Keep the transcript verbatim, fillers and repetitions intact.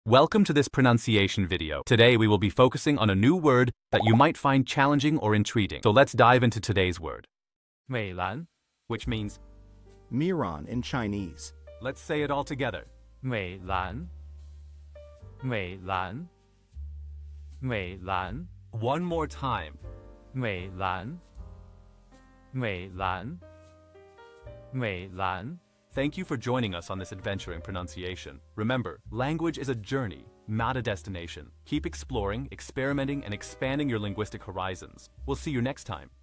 Welcome to this pronunciation video. Today we will be focusing on a new word that you might find challenging or intriguing. So let's dive into today's word. Miran, Which means, Miran in Chinese. let's say it all together. Miran, Miran, Miran, One more time. Miran, Miran, Miran. Thank you for joining us on this adventure in pronunciation. Remember, language is a journey, not a destination. Keep exploring, experimenting, and expanding your linguistic horizons. We'll see you next time.